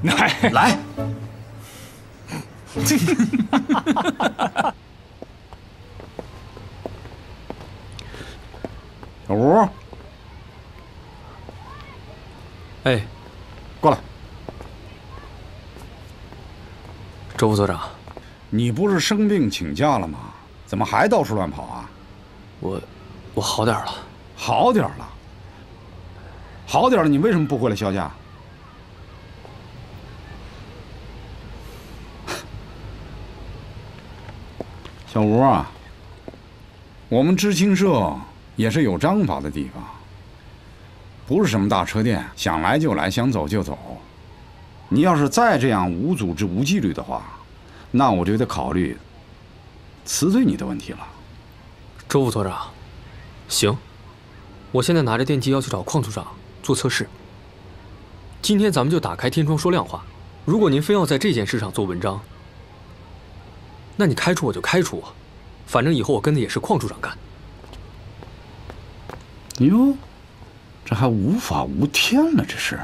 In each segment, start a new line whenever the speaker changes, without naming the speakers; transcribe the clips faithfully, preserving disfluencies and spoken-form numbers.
来
来。
小吴，
哎，
过来。
周副所长，
你不是生病请假了吗？怎么还到处乱跑啊？
我，我好点了。
好点了。好点了，你为什么不回来销假？小吴啊，我们知青社也是有章法的地方，不是什么大车店，想来就来，想走就走。你要是再这样无组织无纪律的话，那我就得考虑辞退你的问题了。
周副所长，行，我现在拿着电机要去找邝处长做测试。今天咱们就打开天窗说亮话，如果您非要在这件事上做文章，那你开除我就开除我，反正以后我跟的也是邝处长干。
哟，这还无法无天了，这是。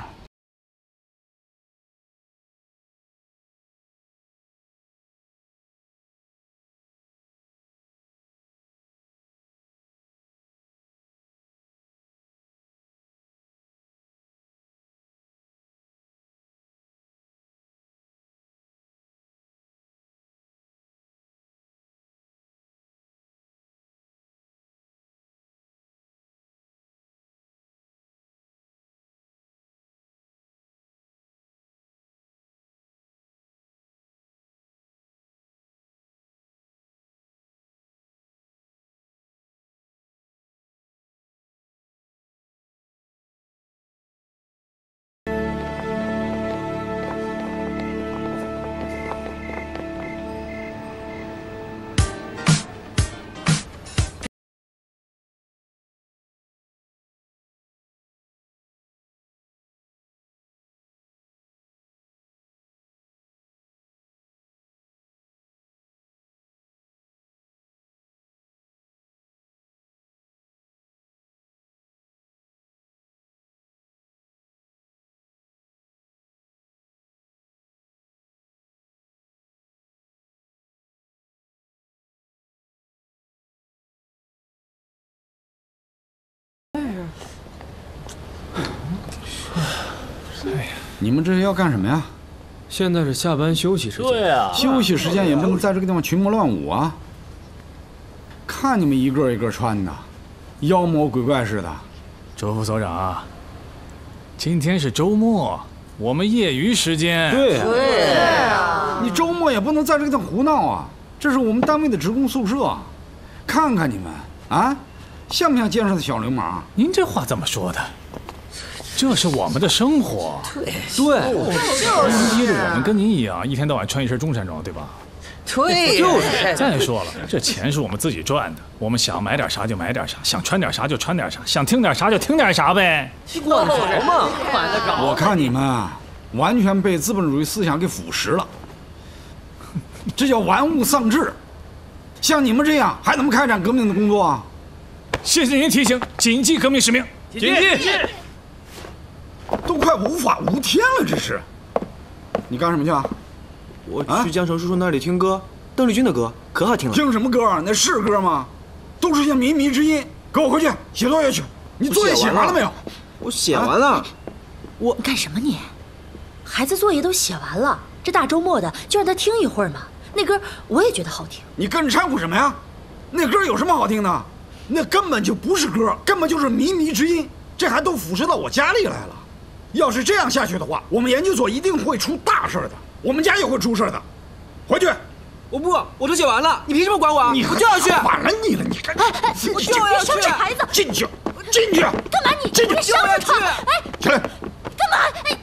你们这是要干什么呀？
现在是下班休息时间。
对啊，
休息时间也不能在这个地方群魔乱舞啊！看你们一个一个穿的，妖魔鬼怪似的。
周副所长，今天是周末，我们业余时间。
对啊，
对啊，你周末也不能在这个地方胡闹啊！这是我们单位的职工宿舍，看看你们啊，像不像街上的小流氓？
您这话怎么说的？这是我们的生活。
对，
您逼着我们跟您一样，一天到晚穿一身中山装，对吧？
对，
就是。
再说了，这钱是我们自己赚的，我们想买点啥就买点啥，想穿点啥就穿点啥，想听点啥就听点啥呗。
你管得着吗？管得着？
我看你们啊，完全被资本主义思想给腐蚀了，这叫玩物丧志。像你们这样还怎么开展革命的工作啊？
谢谢您提醒，谨记革命使命。
谨记。
都快无法无天了，这是。你干什么去啊？
我去江城叔叔那里听歌，邓丽君的歌可好听了。
听什么歌啊？那是歌吗？都是些靡靡之音。跟我回去写作业去。你作业写完了没有？
我写完了。啊、我
你干什么你？孩子作业都写完了，这大周末的就让他听一会儿嘛。那歌我也觉得好听。
你跟着掺和什么呀？那歌有什么好听的？那根本就不是歌，根本就是靡靡之音。这还都腐蚀到我家里来了。要是这样下去的话，我们研究所一定会出大事的，我们家也会出事的。回去。
我不，我都写完了，你凭什么管我？
你
我就要去。
管了你了，你看。
哎哎，我就要去。收拾孩子。
进去，进去。
干嘛你？
进去。
收拾他。哎，
起来。
干嘛？哎。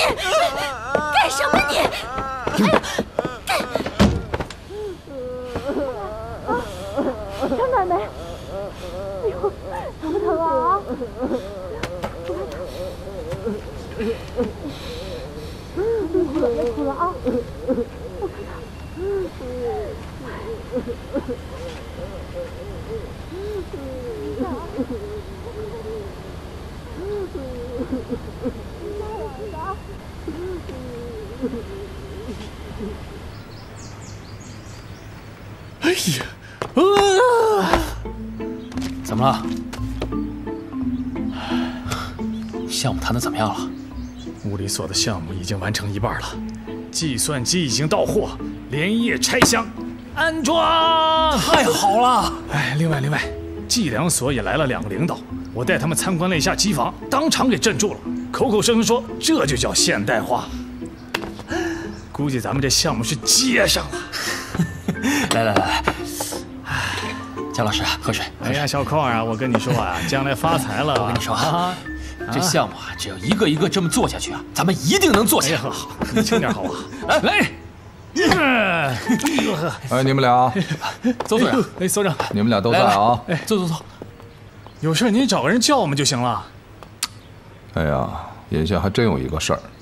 干什么你？哎呀，干！张奶奶，哎呦，疼不疼啊？别哭了，别哭了啊！我看看。
哎呀，啊！
怎么了？项目谈的怎么样了？
物理所的项目已经完成一半了，计算机已经到货，连夜拆箱安装。
太好了！
哎，另外另外，计量所也来了两个领导，我带他们参观了一下机房，当场给镇住了，口口声声说这就叫现代化。估计咱们这项目是接上了。
来来来来，姜老师喝水。
哎呀，小寇啊，我跟你说啊，将来发财了，
我跟你说啊，这项目啊，只要一个一个这么做下去啊，咱们一定能做起来。
哎呀，好，你轻点好吧？来来。
哎，你们俩，
邹所长，
哎，所长，
你们俩都在啊！
哎，
走走走，
有事您找个人叫我们就行了。
哎呀，眼下还真有一个事儿。